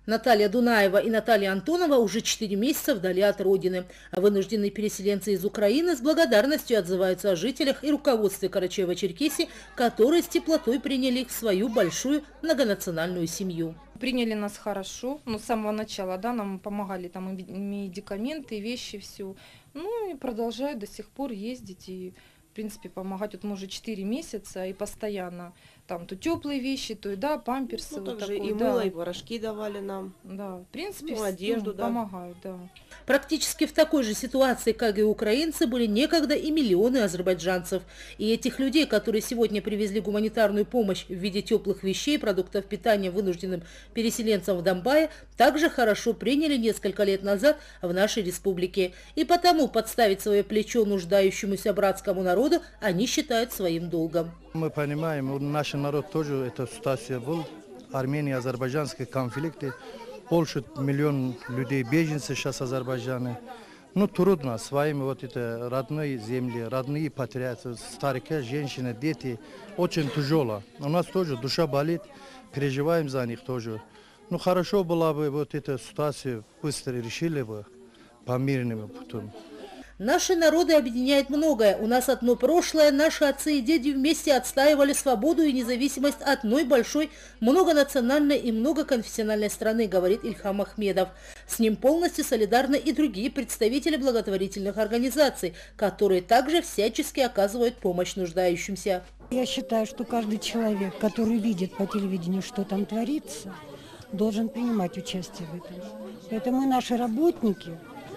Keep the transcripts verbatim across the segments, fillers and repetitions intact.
Наталья Дунаева и Наталья Антонова уже четыре месяца вдали от родины. А вынужденные переселенцы из Украины с благодарностью отзываются о жителях и руководстве Карачаево-Черкесии, которые с теплотой приняли их в свою большую многонациональную семью. Приняли нас хорошо, но с самого начала, да, нам помогали там и медикаменты, и вещи, все. Ну и продолжают до сих пор ездить и, в принципе, помогать. Вот мы уже четыре месяца и постоянно там то теплые вещи, то и да, памперсы. Ну, вот также такое, и да. мыло, и порошки давали нам. Да, в принципе, ну, одежду, ну, да. помогают, да. Практически в такой же ситуации, как и украинцы, были некогда и миллионы азербайджанцев. И этих людей, которые сегодня привезли гуманитарную помощь в виде теплых вещей, продуктов питания вынужденным переселенцам в Донбайе, также хорошо приняли несколько лет назад в нашей республике. И потому подставить свое плечо нуждающемуся братскому народу они считают своим долгом. Мы понимаем, наш народ тоже эта ситуация был. Армения, азербайджанские конфликты. Больше миллион людей, беженцы сейчас в Азербайджане. Ну, трудно своими вот это родные земли, родные патриоты, старики, женщины, дети. Очень тяжело. У нас тоже душа болит, переживаем за них тоже. Ну, хорошо было бы вот эту ситуацию быстро решили бы по мирному путем. Наши народы объединяет многое. У нас одно прошлое. Наши отцы и деды вместе отстаивали свободу и независимость одной большой многонациональной и многоконфессиональной страны, говорит Ильхам Ахмедов. С ним полностью солидарны и другие представители благотворительных организаций, которые также всячески оказывают помощь нуждающимся. Я считаю, что каждый человек, который видит по телевидению, что там творится, должен принимать участие в этом. Поэтому и наши работники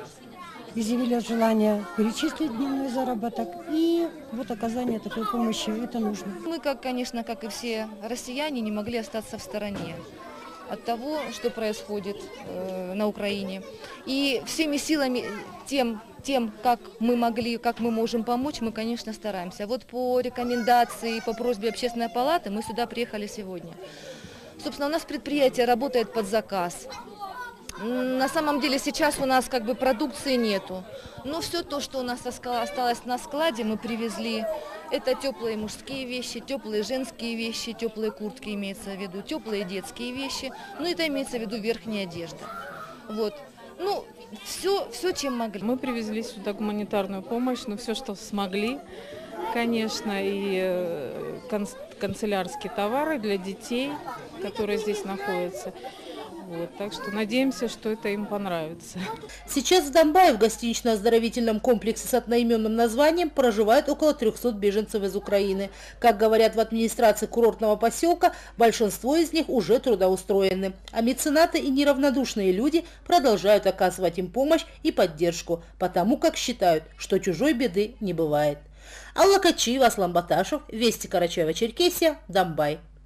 изъявили желание перечислить дневной заработок, и вот оказание такой помощи, это нужно. Мы, как, конечно, как и все россияне, не могли остаться в стороне от того, что происходит э, на Украине. И всеми силами, тем, тем, как мы могли, как мы можем помочь, мы, конечно, стараемся. Вот по рекомендации, по просьбе Общественной палаты мы сюда приехали сегодня. Собственно, у нас предприятие работает под заказ. На самом деле сейчас у нас как бы продукции нету, но все то, что у нас осталось на складе, мы привезли. Это теплые мужские вещи, теплые женские вещи, теплые куртки имеется в виду, теплые детские вещи, ну это имеется в виду верхняя одежда. Вот. Ну, все, все, чем могли. Мы привезли сюда гуманитарную помощь, но все, что смогли, конечно, и канцелярские товары для детей, которые здесь находятся. Вот, так что надеемся, что это им понравится. Сейчас в Донбайе в гостинично-оздоровительном комплексе с одноименным названием проживает около трёхсот беженцев из Украины. Как говорят в администрации курортного поселка, большинство из них уже трудоустроены. А меценаты и неравнодушные люди продолжают оказывать им помощь и поддержку, потому как считают, что чужой беды не бывает. Алла Качиева, Аслан Баташев, Вести Карачаево-Черкесия, Донбай.